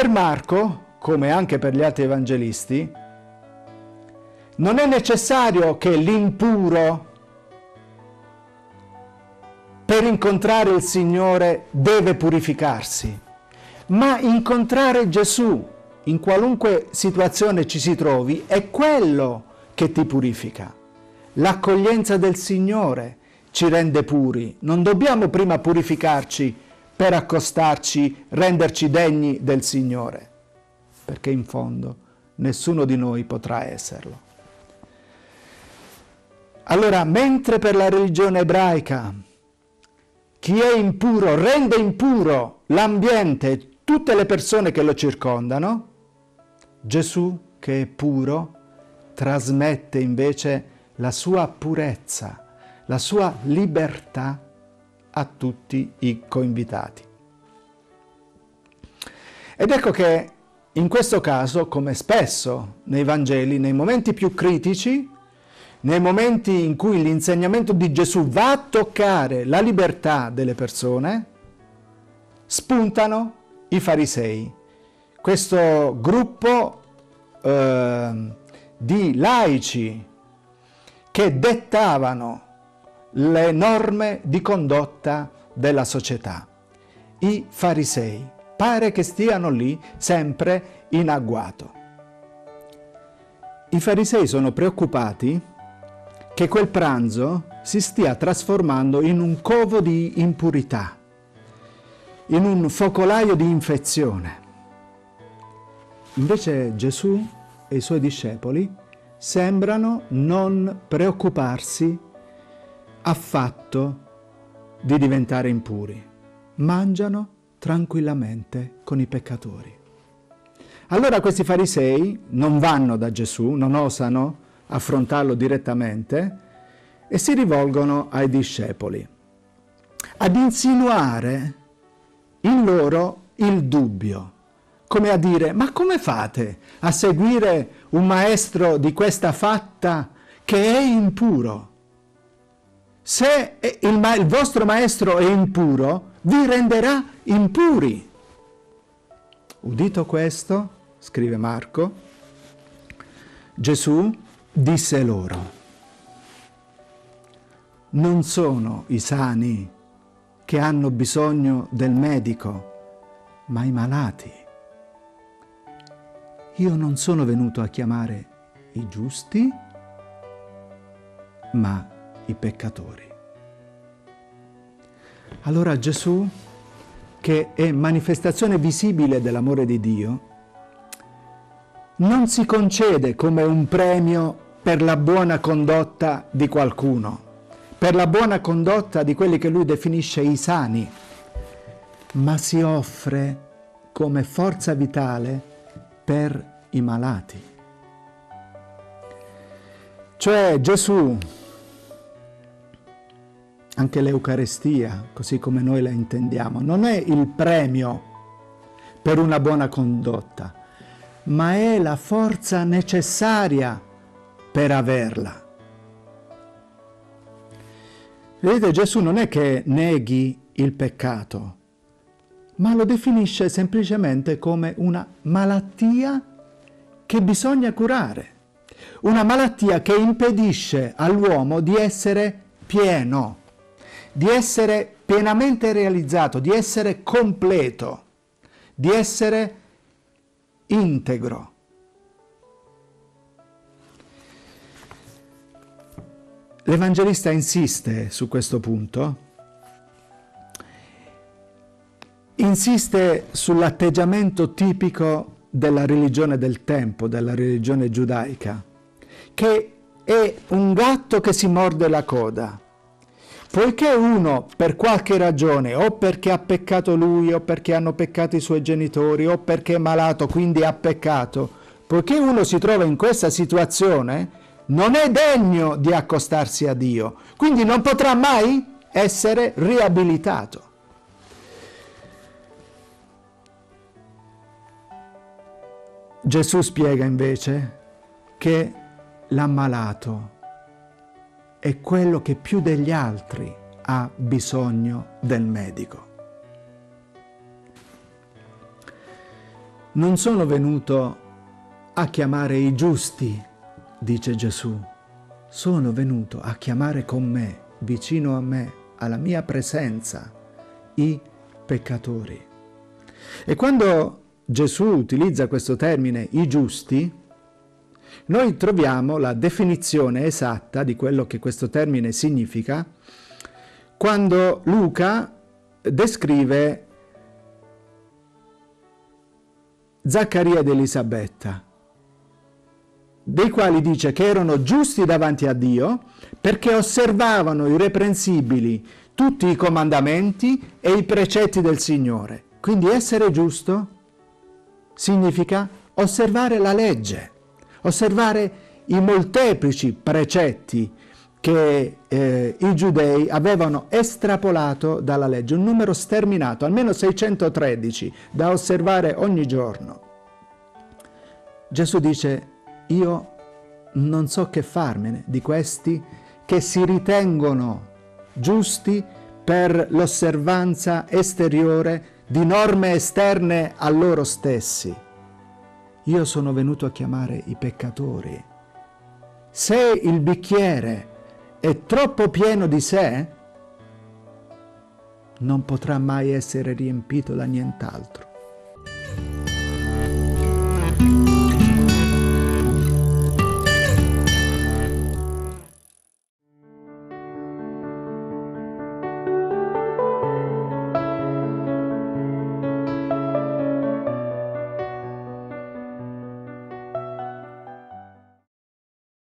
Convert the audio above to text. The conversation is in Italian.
Per Marco, come anche per gli altri evangelisti, non è necessario che l'impuro per incontrare il Signore deve purificarsi, ma incontrare Gesù in qualunque situazione ci si trovi è quello che ti purifica. L'accoglienza del Signore ci rende puri. Non dobbiamo prima purificarci per accostarci, renderci degni del Signore, perché in fondo nessuno di noi potrà esserlo. Allora, mentre per la religione ebraica chi è impuro rende impuro l'ambiente e tutte le persone che lo circondano, Gesù, che è puro, trasmette invece la sua purezza, la sua libertà a tutti i coinvitati. Ed ecco che in questo caso, come spesso nei Vangeli, nei momenti più critici, nei momenti in cui l'insegnamento di Gesù va a toccare la libertà delle persone, spuntano i farisei, questo gruppo di laici che dettavano le norme di condotta della società. I farisei pare che stiano lì sempre in agguato. I farisei sono preoccupati che quel pranzo si stia trasformando in un covo di impurità, in un focolaio di infezione. Invece Gesù e i suoi discepoli sembrano non preoccuparsi affatto di diventare impuri. Mangiano tranquillamente con i peccatori. Allora questi farisei non vanno da Gesù, non osano affrontarlo direttamente e si rivolgono ai discepoli ad insinuare in loro il dubbio, come a dire: ma come fate a seguire un maestro di questa fatta che è impuro? Se il vostro maestro è impuro, vi renderà impuri. Udito questo, scrive Marco, Gesù disse loro: non sono i sani che hanno bisogno del medico, ma i malati. Io non sono venuto a chiamare i giusti, ma i peccatori. Allora Gesù, che è manifestazione visibile dell'amore di Dio, non si concede come un premio per la buona condotta di qualcuno, per la buona condotta di quelli che lui definisce i sani, ma si offre come forza vitale per i malati. Cioè Gesù, anche l'Eucarestia, così come noi la intendiamo, non è il premio per una buona condotta, ma è la forza necessaria per averla. Vedete, Gesù non è che neghi il peccato, ma lo definisce semplicemente come una malattia che bisogna curare, una malattia che impedisce all'uomo di essere pieno, di essere pienamente realizzato, di essere completo, di essere integro. L'Evangelista insiste su questo punto, insiste sull'atteggiamento tipico della religione del tempo, della religione giudaica, che è un gatto che si morde la coda. Poiché uno, per qualche ragione, o perché ha peccato lui, o perché hanno peccato i suoi genitori, o perché è malato, quindi ha peccato, poiché uno si trova in questa situazione, non è degno di accostarsi a Dio, quindi non potrà mai essere riabilitato. Gesù spiega invece che l'ammalato è quello che più degli altri ha bisogno del medico. Non sono venuto a chiamare i giusti, dice Gesù. Sono venuto a chiamare con me, vicino a me, alla mia presenza, i peccatori. E quando Gesù utilizza questo termine, i giusti, noi troviamo la definizione esatta di quello che questo termine significa quando Luca descrive Zaccaria ed Elisabetta, dei quali dice che erano giusti davanti a Dio perché osservavano irreprensibili tutti i comandamenti e i precetti del Signore. Quindi essere giusto significa osservare la legge, osservare i molteplici precetti che i giudei avevano estrapolato dalla legge, un numero sterminato, almeno 613 da osservare ogni giorno. Gesù dice: io non so che farmene di questi che si ritengono giusti per l'osservanza esteriore di norme esterne a loro stessi. Io sono venuto a chiamare i peccatori. Se il bicchiere è troppo pieno di sé, non potrà mai essere riempito da nient'altro.